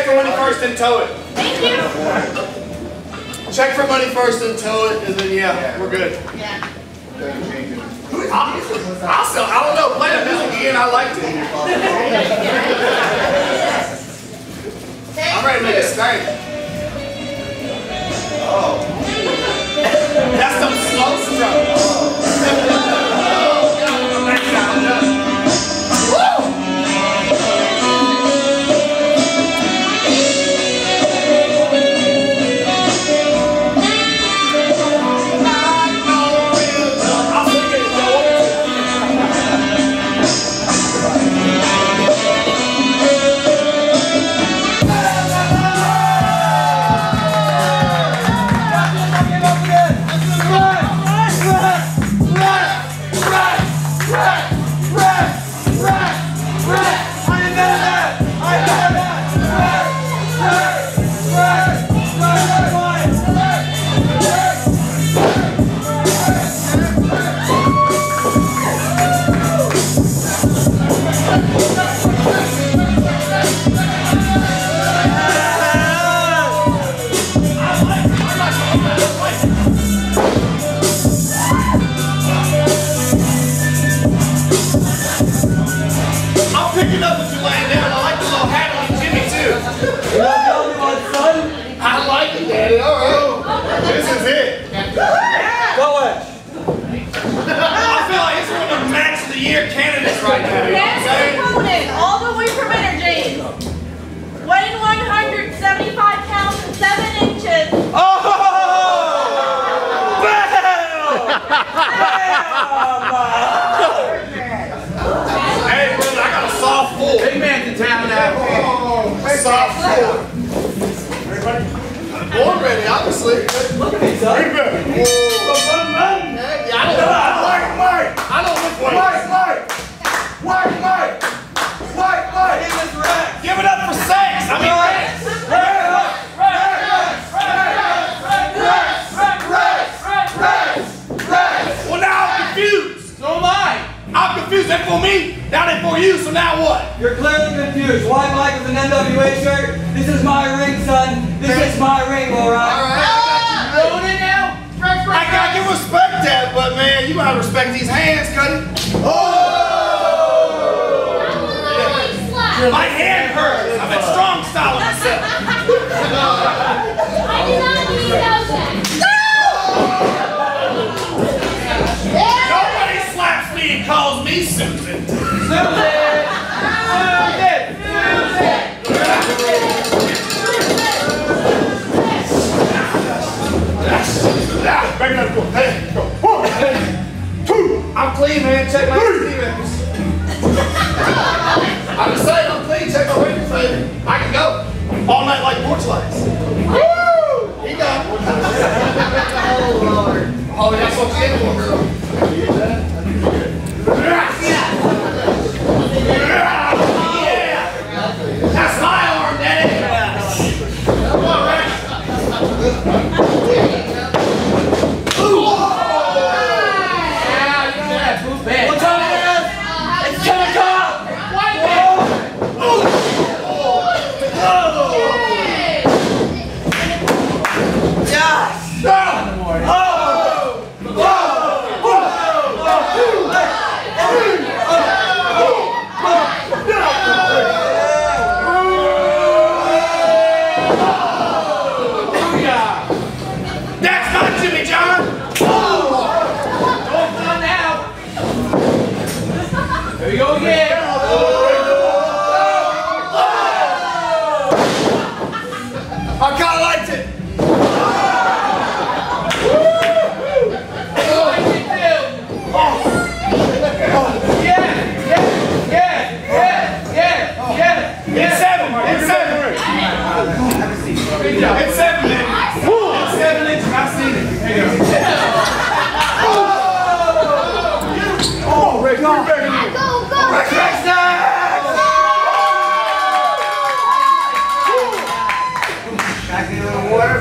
for money first and tow it. Thank you. Check for money first and tow it, and then yeah, we're good. Yeah. I don't know, play the music again, I liked it. I'm ready to make a stank. Oh. That's some slow stroke. Candidates right now. Next opponent, all the way from Energy. Weighing 175 pounds and 7 inches. Oh! Bam! Hey, brother, I got a soft full. Big man's in town now. Oh, soft full. Everybody? Born ready, obviously. Look at these up. I don't look like Mike! Give it up for sex! I mean, well, now I'm confused. So am I. I'm confused. They're for me, now they're for you, so now what? You're clearly confused. White Mike with an NWA shirt. This is my ring, son. This is my ring, alright? Alright. I can respect that, but man, you gotta respect these hands, Cuddy. Oh! Yeah. My hand hurts. I'm in strong style myself. I did not need those. Nobody slaps me and calls me Susan. Back up, go. Hey, go. 1, 2. I'm clean, man. Check my Stevens. I'm just saying, I'm clean. Check my records, baby. I can go all night like porch lights. Woo! He got it. Oh, Lord. Oh, that's what you in for, girl. Yeah. That's my arm, Daddy. Come on, Rex. What time is it? It's 10 o'clock! Yes! That's not Jimmy John! Here we go again! I kinda liked it! It's 7! It's 7! It's 7, man! It's 7 inches, I've seen it. There you go. Oh, Rick, go! Go, go! Rick, Back into the water.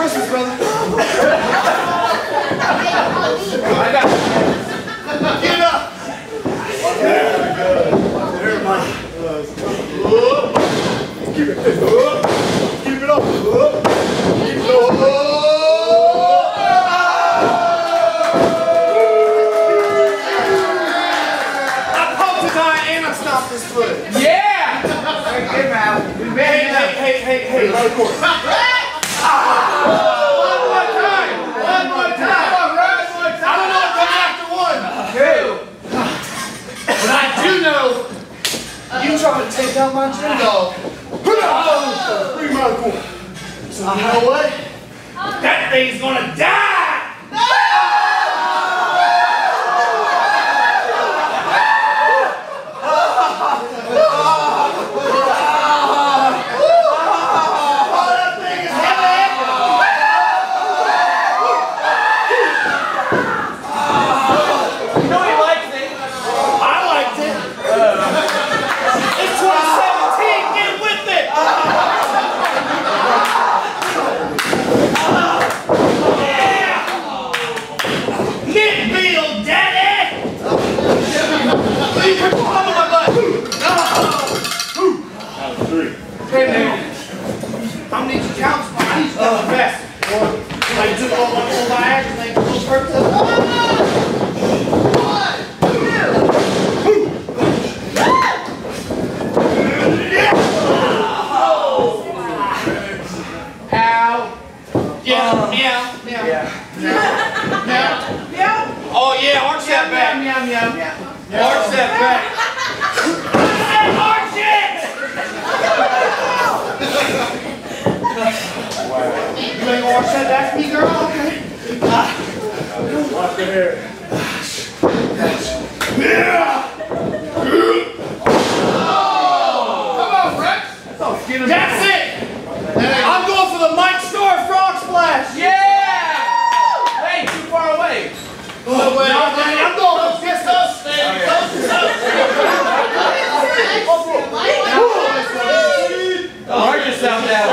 Christmas, brother. I got it. Get up. Very good. Everybody. Keep it up. Keep it up. Keep it up. I poked his eye and I stomped his foot. Yeah! Hey, man. Hey, low course. One more time. One more time. I don't know what comes after one. Two. But I do know you trying to take down my gym dog. Bring my court. So you know what? That thing's gonna die! Hey man, how many counts? I need to know the best. Like do all one full diagonal, like full purpose. Ow. Yeah, meow, meow. Meow. Oh yeah, arch that back. Arch that back. Arch it! You ain't gonna watch that back for me, girl? Okay. Watch the hair. Yeah! Come on, Rex. That's it! I'm going for the Mike Store Frog Splash! Yeah! Hey, too far away. Oh, wait, I'm going for distance. Hard yourself now.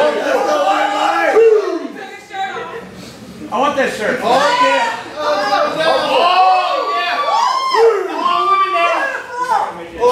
I want that shirt. Oh, yeah. Oh, yeah. Come on, women now. Oh.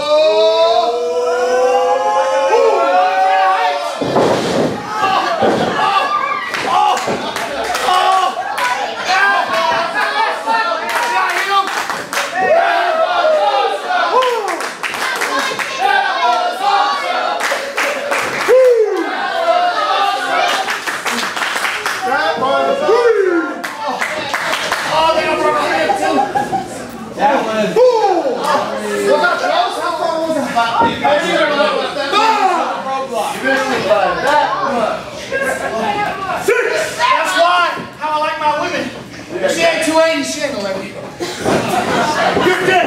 That's why how I like my women. If she ain't 280, she ain't gonna let me. You're dead.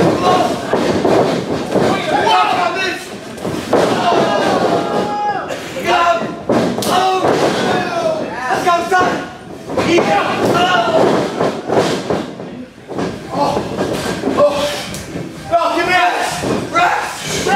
Walk on this. Let's go, son. Yeah. Oh, give me that. Rest.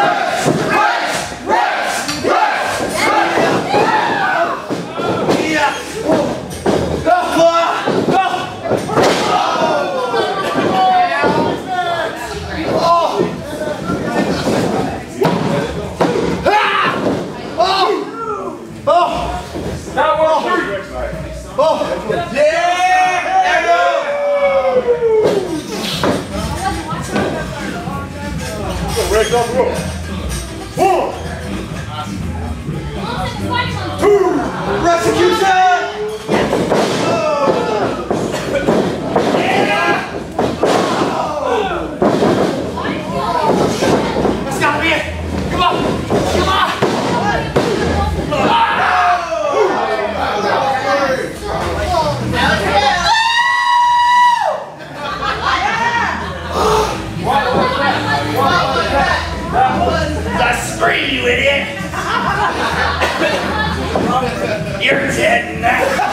Rex off the rope. 1, 2, Execution! That's gotta be it. Come on. Come on. I scream, you idiot! You're dead now!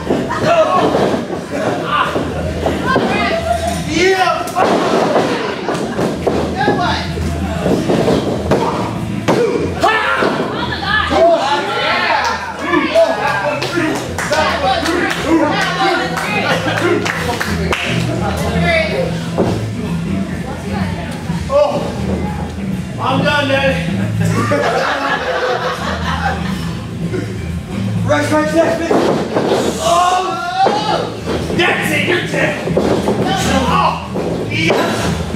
Yeah! Right strike, left mid. Oh! That's it, you're dead. Oh! Yes!